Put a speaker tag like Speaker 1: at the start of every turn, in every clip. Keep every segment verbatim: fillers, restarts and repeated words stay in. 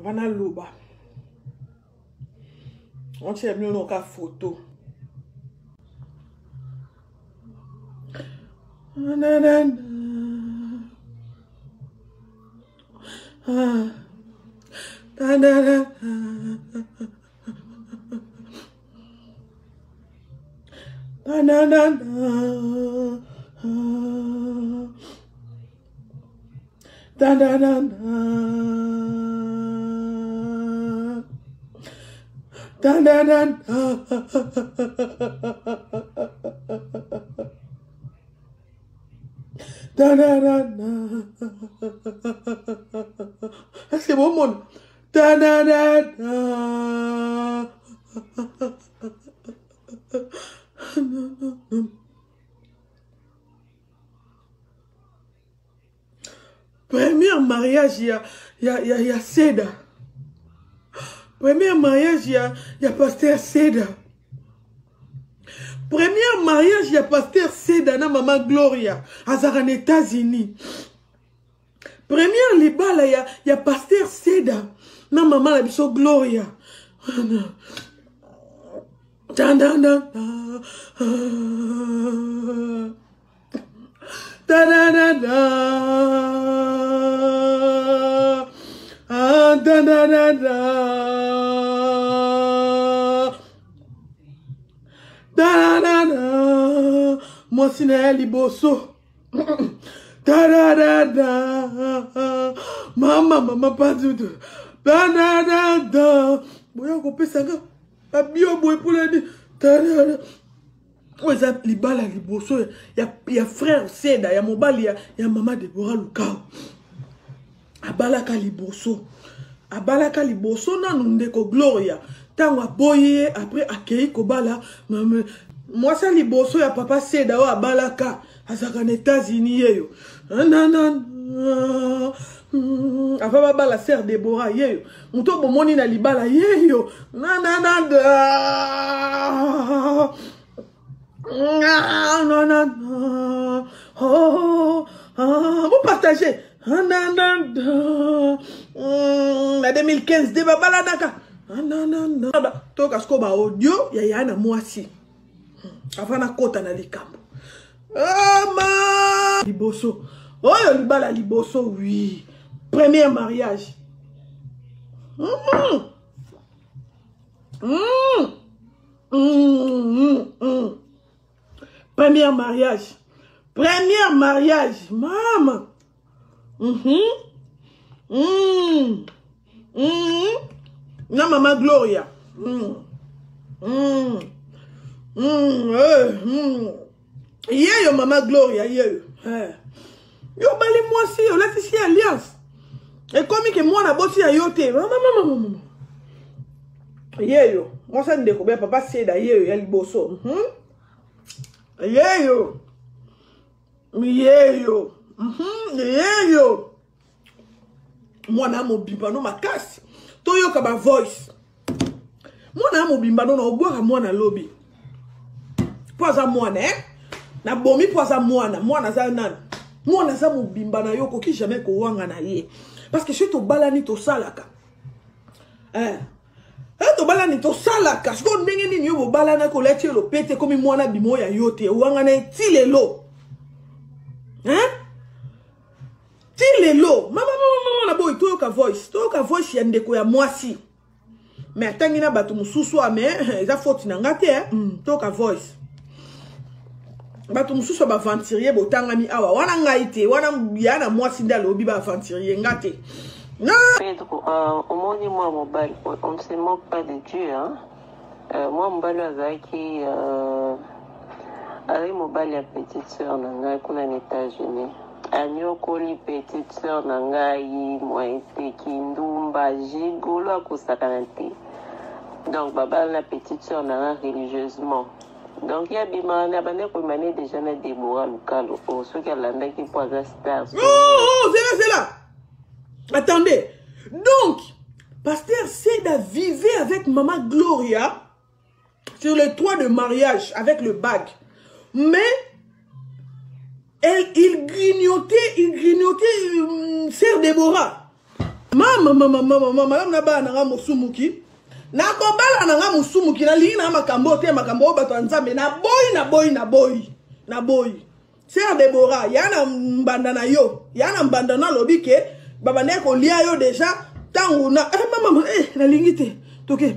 Speaker 1: Vana Loba. On tient mieux nos cas photo. Da da da da da da da da da da da. C'est bon monde. Da da da da. Premier mariage, il y a, il y a, il y a, il y a Seda. Premier mariage, il y a, il y a pasteur Seda. Premier mariage, il y a pasteur Seda, na maman Gloria, à Zaran États-Unis. Premier libala, il y a, il y a pasteur Seda, na maman la biso Gloria. Da da da da da da da. Ah, da da da da. Da da da. Moi, c'est Nelly Bosso. Da da da da. Maman, maman, pas du tout. Da da da da. Boya, on peut s'en a bio boy pour la dire. Da da da. Ouais, ça, les balles à Liboso, il y a frère Seda, il y a mon bal, il y a maman Deborah Lukao. Abalaka Liboso. Abalaka Liboso, nan ndeko Gloria. Tango aboye, après akei kobala. Moi, ça Liboso, il y a papa Seda, ou Abalaka. Azakan États-Unis, yo. Nanan. Après, baba la sœur Deborah, yo. Mouto bomoni na libala, yo. Nanan. Non, non, non. Oh, oh, vous partagez. La deux mille quinze, débat baladaka. Non, non, non. Toi, qu'est-ce qu'on va audio? Il y a un mois si. Avant la côte à l'icambo. Ah, ma. Liboso. Oh, il y a le bal à Liboso, oui. Premier mariage. Hum. Hum. Hum. Hum. Premier mariage. Premier mariage. Maman. Mhm. Mhm. Mhm. Non, maman Gloria. Mhm. Mhm. Mhm. Mhm. Yo, maman Gloria. Yo. Yo, bali moi si. Yo, laisse ici alliance. Et comme que moi, na boti a yote. Maman, maman, maman. Yo. Moi, ça ne découvre papa, c'est d'ailleurs. Yo, y'a Bosso. Mhm. Yeyo. Yeyo. Mhm. Yeyo. Mwana mo bimbano makasi. Toyo kaba voice. Mwana mo bimbano na obwaka mwana lobby. Poza mwana eh? Na bomi poza mwana. Mwana za nan. Mwana za mo bimbana yoko ki jamais ko wanga na ye. Parce que je to balani to salaka. Eh. To balani to salaka. Siko ndenge nini yo balana ko leti lo pete komi mwana bimo ya yote. Wanga na tilelo. Hein? Tilelo. Mama mama mama na boy to ka voice. To ka voice ya ndeko ya mwasi. Mais atangi na batu mususu ame eza faute na ngate eh. To ka voice. Batu mususu ba venturier botanga mi awa. Wana ngaite, wana yana mwasi ndalo obi ba venturier ngate. Non.
Speaker 2: Pedro, euh, au monde, moi, mon bal, on ne se moque pas de Dieu. Hein? Euh, moi, mon bal, qui euh, avec mon bal, la petite soeur, nanga, qu'on a en États-Unis. Agno, koli, petite soeur, nanga, yi, moi, été, kindumba, jigolo, à kosakanante. Donc, baba, la petite soeur, nanga, religieusement. Donc, il y a bima, na bande, pour maner déjà, na Deborah, Lucalo, pour ceux qui ont l'anda, qui pour avoir stars.
Speaker 1: Oh, oh, c'est là, c'est là. Attendez, donc, pasteur Seda vivait avec maman Gloria sur le toit de mariage avec le bague. Mais elle, il grignotait, il grignotait euh, sœur Déborah. Mama mama mama mama na ba na musumuki. Na ko bala na musumuki na lingi na makambo te makambo bato nzambe na boy na boy na boy na boy. Sœur Deborah, yana mbanda na yo, yana mbanda na lobi ke baba ne ko lia yo déjà tangu na eh mama eh na lingi te. Toke.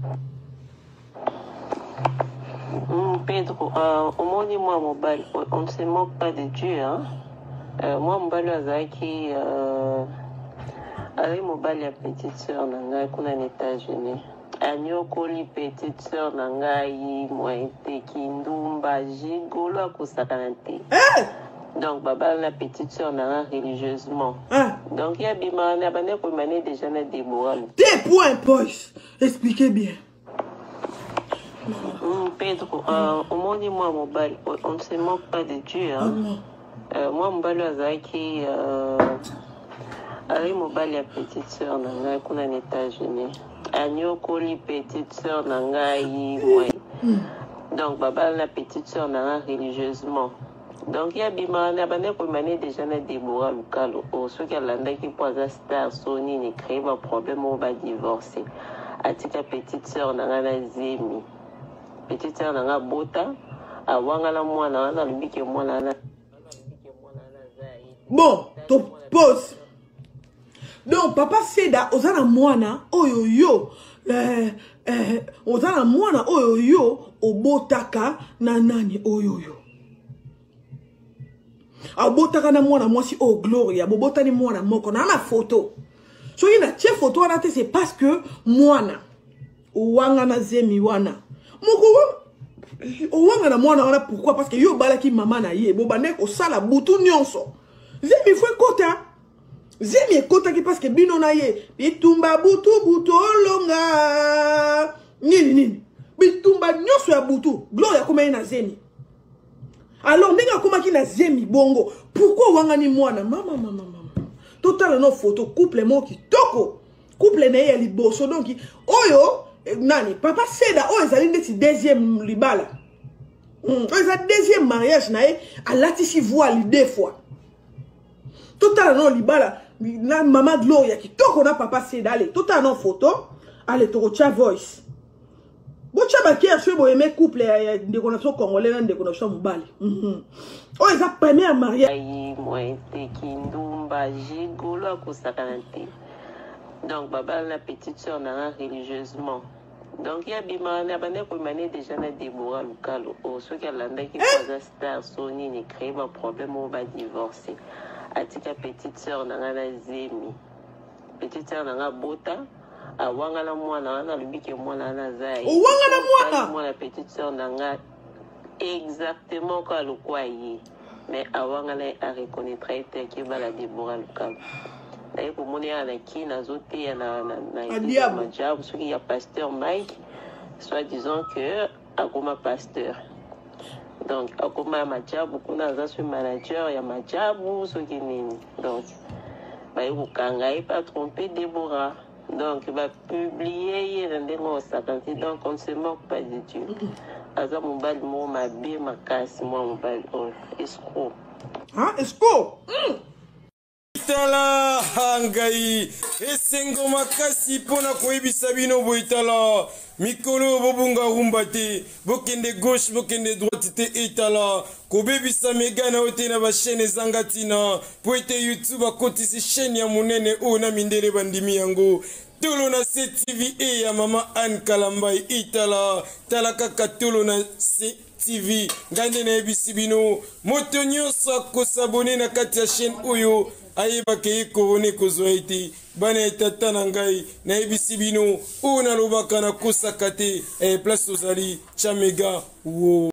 Speaker 2: Pedro, euh, au moins moi mobile, on ne se moque pas de Dieu hein. Euh, moi mobile azaki euh avec mobile ya petite sœur nanga kuna na États-Unis. Anyokoli petite sœur nangai moite kindumba jigolo akosakanante.
Speaker 1: Eh!
Speaker 2: Donc baba la petite sœur nanga religieusement.
Speaker 1: Ah.
Speaker 2: Donc il y a bima na bane ko mané déjà na Deborah.
Speaker 1: Des points boys. Expliquez bien.
Speaker 2: Mm, Pedro, euh, au moins moi mobile, on ne se moque pas de Dieu hein. Ah, euh, moi mobile azaki euh avec mobile ya petite sœur nanga kuna na États-Unis. Anyokoli petite sœur nangai moi. Donc baba la petite sœur nanga religieusement. Donc ya bima na bane ko mané déjà na Deborah Lukalo. O so ki alanda ki poza star Sony ni créer un problème on va divorcer. Atika petite sœur nanga na zemi. Petite sœur nanga bota awanga la mwana na lubiki mwana na.
Speaker 1: Bon, to pause. Donc papa Seda ozana mwana oyo yo eh eh ozana mwana oyo yo obotaka na nani oyo yo. Abotaka na mwana mwasi o Gloria bobota ni mwana moko na na photo. So ina tie photo wana te c'est parce que mwana wanga na zemi wana. Moko wanga na mwana wana pourquoi parce que yo balaki mama na ye bobane ko sala butu nyonso. Zemi fwe kota. Zemi ekota ki parce que bino na ye bitumba butu butu olonga nini nini bitumba nyoso ya butu Gloria koma na zemi. Alors ndinga koma ki na zemi bongo pourquoi wanga ni mwana mama mama mama total no photo couple mo ki toko couple na ye liboso donc oyo nani papa Seda oyo ezali ndeti deuxième libala mm oyo deuxième mariage na ye alatisi voile deux fois total no libala na mama Gloria qui toko na papa Seda allez total no photo allez toko cha voice bocha ba kier chez bo aimer couple de connexion congolais na de connexion mobali mhm oh eza premier mariage
Speaker 2: ai moite kindumba jigolo akosakanante. Donc baba la petite sœur na religieusement. Donc ya bima na bane ko mané déjà na Deborah Lukalo. O so ki alanda ki poza star Sony ni créer un problème on va divorcer. Atika petite sœur na na zemi. Petite sœur na bota awanga la mwana na lubiki mwana na zai.
Speaker 1: Awanga la mwana.
Speaker 2: Mwana petite sœur na exactement quoi le quoi yi. Mais awanga la a reconnaître était ki bala Deborah Lukalo. D'ailleurs, pour mon qui n'a zoté na na na majab, ce qui y a pasteur Mike, soit disant que akoma pasteur. Donc akoma majab, beaucoup n'a sur manager, il y a majab ou ce qui n'est. Donc, bah il vous pas tromper Deborah. Donc il va publier il rendait moi cinquante. Donc on ne se moque pas de Dieu. Aza mon bal mo ma bien ma casse moi mon bal oh escroc.
Speaker 1: Hein escroc.
Speaker 3: Itala hangai esengo makasi pona koyebisa bino boitala mikolo bobunga rumbate bokende gauche bokende droite te itala kobebisa megana ote na ba chaîne zangatina po ete YouTube akotisi chaîne ya munene o na mindele bandimi yango tolo na C T V e ya mama Anne Kalambai itala tala kaka tolo na C T V ngande na ebisi bino moto nyonso akosabone na kati ya chaîne oyo ayeba ke korone kozwa ete bana etata na ngai na ebisi bino o na lobaka na kosaka te e place ozali chamega wo